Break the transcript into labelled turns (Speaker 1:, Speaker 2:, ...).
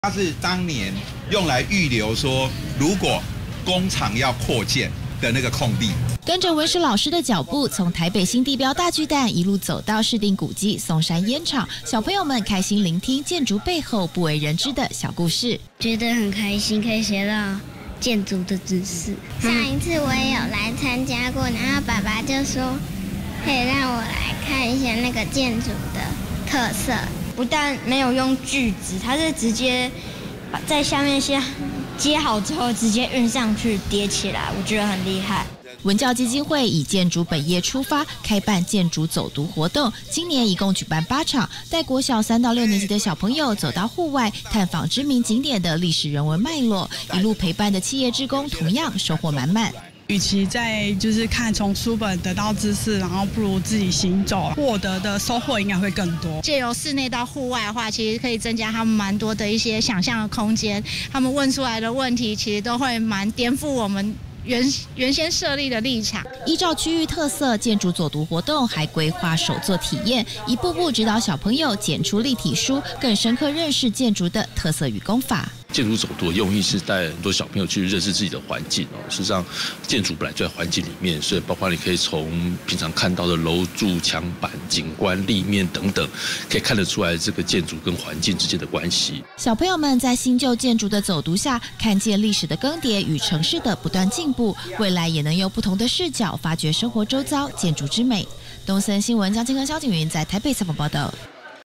Speaker 1: 它是当年用来预留说，如果工厂要扩建的那个空地。
Speaker 2: 跟着文史老师的脚步，从台北新地标大巨蛋一路走到市定古迹松山烟厂，小朋友们开心聆听建筑背后不为人知的小故事，
Speaker 3: 觉得很开心，可以学到建筑的知识。
Speaker 4: 上一次我也有来参加过，然后爸爸就说可以让我来看一下那个建筑的特色。
Speaker 5: 不但没有用锯子，它是直接在下面先接好之后直接运上去叠起来，我觉得很厉害。
Speaker 2: 文教基金会以建筑本业出发，开办建筑走读活动，今年一共举办8场，带国小3到6年级的小朋友走到户外，探访知名景点的历史人文脉络，一路陪伴的企业志工同样收获满满。
Speaker 6: 与其在就是看从书本得到知识，然后不如自己行走，获得的收获应该会更多。
Speaker 7: 借由室内到户外的话，其实可以增加他们蛮多的一些想象的空间。他们问出来的问题，其实都会蛮颠覆我们原先设立的立场。
Speaker 2: 依照区域特色，建筑走读活动还规划手作体验，一步步指导小朋友剪出立体书，更深刻认识建筑的特色与工法。
Speaker 8: 建筑走读的用意是带很多小朋友去认识自己的环境哦。事实上，建筑本来就在环境里面，所以包括你可以从平常看到的楼柱、墙板、景观、立面等等，可以看得出来这个建筑跟环境之间的关系。
Speaker 2: 小朋友们在新旧建筑的走读下，看见历史的更迭与城市的不断进步，未来也能用不同的视角发掘生活周遭建筑之美。东森新闻江清和、萧景云在台北采访报道。